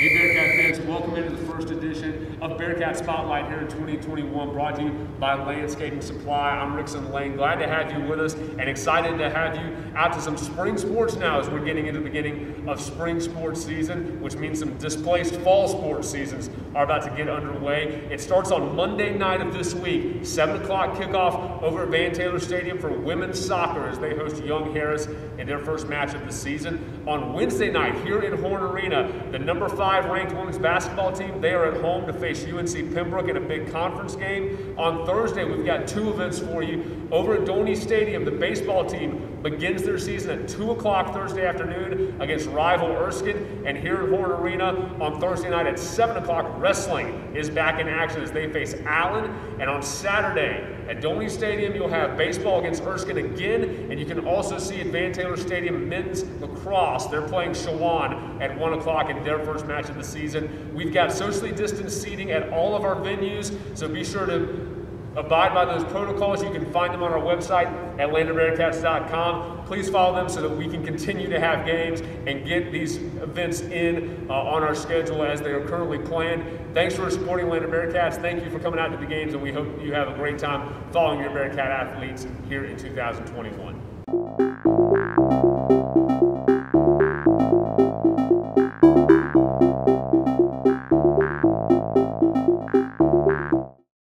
Hey Bearcat fans, welcome into the first edition of Bearcat Spotlight here in 2021, brought to you by Landscaping Supply. I'm Rickson Lane, glad to have you with us and excited to have you out to some spring sports now as we're getting into the beginning of spring sports season, which means some displaced fall sports seasons are about to get underway. It starts on Monday night of this week, 7 o'clock kickoff over at Van Taylor Stadium for women's soccer as they host Young Harris in their first match of the season. On Wednesday night here in Horn Arena, the number 5 ranked women's basketball team, they are at home to face UNC Pembroke in a big conference game. On Thursday, we've got 2 events for you. Over at Doney Stadium, the baseball team begins their season at 2 o'clock Thursday afternoon against rival Erskine. And here at Horn Arena on Thursday night at 7 o'clock, wrestling is back in action as they face Allen. And on Saturday at Doney Stadium, you'll have baseball against Erskine again. And you can also see at Van Taylor Stadium men's lacrosse. They're playing Shawan at 1 o'clock in their first match of the season. We've got socially distanced seating at all of our venues, so be sure to abide by those protocols. You can find them on our website at LandonBearcats.com. Please follow them so that we can continue to have games and get these events in on our schedule as they are currently planned. Thanks for supporting Landon Bearcats. Thank you for coming out to the games, and we hope you have a great time following your Bearcat athletes here in 2021.